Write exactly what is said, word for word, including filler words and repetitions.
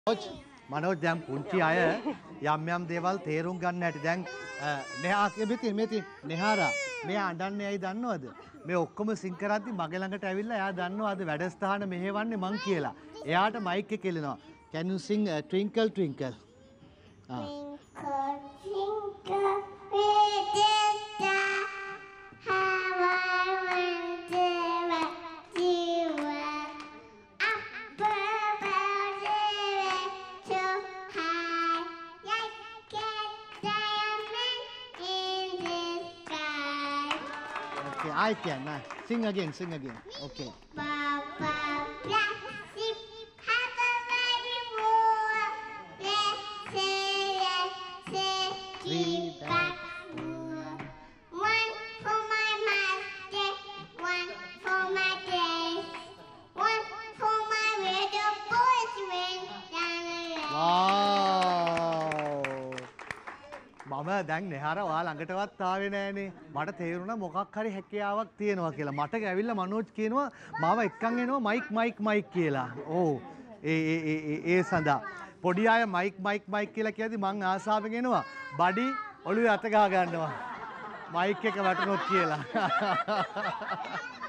මනෝජ් දැන් පුංචි අය යම් යම් දේවල් තේරුම් ගන්න හැටි දැන් neha මෙතන මෙතන nehaara මෙයා අඬන්නේ ඇයි දන්නවද මේ ඔක්කොම සිං කරද්දි මගේ ළඟට ඇවිල්ලා එයා දන්නවා අද වැඩසටහන මෙහෙවන්නේ මං කියලා එයාට මයික් එක කෙලිනවා can you sing uh, twinkle twinkle ah twinkle twinkle little star how I wonder what you are up above so high like a diamond in the sky. Okay, I can. Uh, sing again, sing again. Okay. Papa, black sheep, have a very war. Let's say, let's say, keep back. One for my master, one for my days, one for my little boys when down the wow. මම දැන් nehaara ඔයා ළඟටවත් ආවේ නෑනේ මට තේරුණා මොකක් හරි හැකියාවක් තියෙනවා කියලා මට ඇවිල්ලා මනෝජ් කියනවා මාව එක්කන් එනවා මයික් මයික් මයික් කියලා ඕ ඒ ඒ ඒ ඒ සඳහා පොඩි අය මයික් මයික් මයික් කියලා කියද්දි මං ආසාවෙන් එනවා බඩි ඔළුවේ අත ගහ ගන්නවා මයික් එක වැටුනොත් කියලා